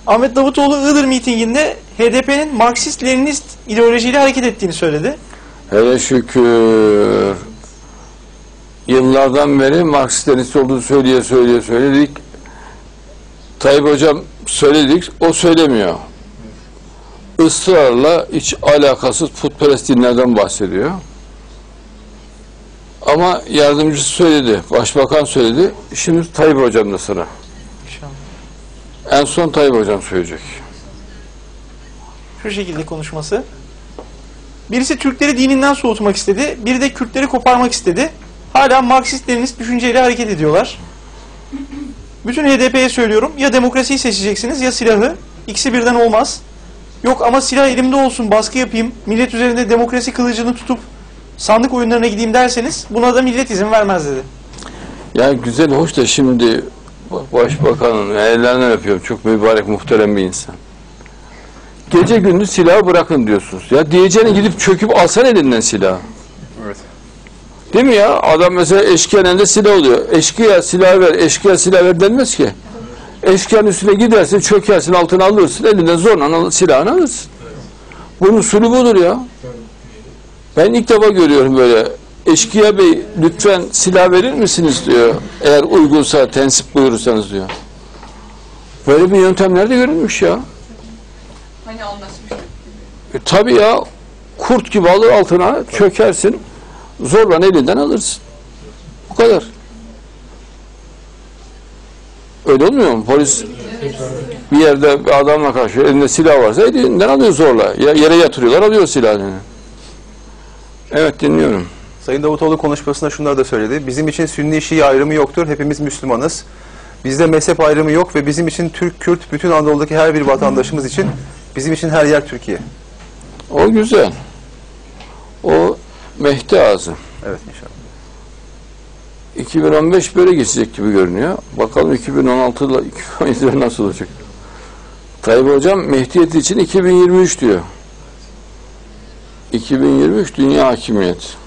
Ahmet Davutoğlu Iğdır mitinginde HDP'nin Marksist-Leninist ideolojiyle hareket ettiğini söyledi. Hele şükür. Yıllardan beri Marksist-Leninist olduğunu söyledik. Tayyip Hocam söyledik, o söylemiyor. Israrla hiç alakasız putperest dinlerden bahsediyor. Ama yardımcısı söyledi, başbakan söyledi. Şimdi Tayyip Hocam da sıra. İnşallah. En son Tayyip Hocam söyleyecek. Şu şekilde konuşması. Birisi Türkleri dininden soğutmak istedi, biri de Kürtleri koparmak istedi. Hala Marksist-Leninist düşünceyle hareket ediyorlar. Bütün HDP'ye söylüyorum, ya demokrasiyi seçeceksiniz ya silahı. İkisi birden olmaz. Yok ama silah elimde olsun, baskı yapayım, millet üzerinde demokrasi kılıcını tutup sandık oyunlarına gideyim derseniz buna da millet izin vermez dedi. Ya güzel, hoş da şimdi başbakanın ellerinden öpüyorum. Çok mübarek, muhterem bir insan. Gece gündüz silahı bırakın diyorsunuz. Ya diyeceğine gidip çöküp alsan elinden silahı. Evet. Değil mi ya? Adam mesela eşkıyanın elinde silah oluyor. Eşkıya silah ver, eşkıya silah ver denmez ki. Eşkıyanın üstüne gidersin, çökersin, altına alırsın, elinden zorla silahını alırsın. Bunun usulü budur ya. Ben ilk defa görüyorum böyle. Eşkıya bey lütfen silah verir misiniz diyor. Eğer uygunsa, tensip buyurursanız diyor. Böyle bir yöntem nerede görülmüş ya? Hani anlaşmıştık. Tabii ya. Kurt gibi alır altına, çökersin. Zorla elinden alırsın. Bu kadar. Öyle olmuyor mu? Polis bir yerde bir adamla karşılıyor. Elinde silah varsa elinden alıyor zorla. Yere yatırıyorlar, alıyor silahını. Evet, dinliyorum. Sayın Davutoğlu konuşmasında şunları da söyledi. Bizim için Sünni-Şii ayrımı yoktur. Hepimiz Müslümanız. Bizde mezhep ayrımı yok ve bizim için Türk, Kürt, bütün Anadolu'daki her bir vatandaşımız için bizim için her yer Türkiye. O güzel. O Mehdi ağzı. Evet, inşallah. 2015 böyle geçecek gibi görünüyor. Bakalım 2016'da 2017'de nasıl olacak? Tayyip Hocam Mehdiyeti için 2023 diyor. 2023 dünya hakimiyeti.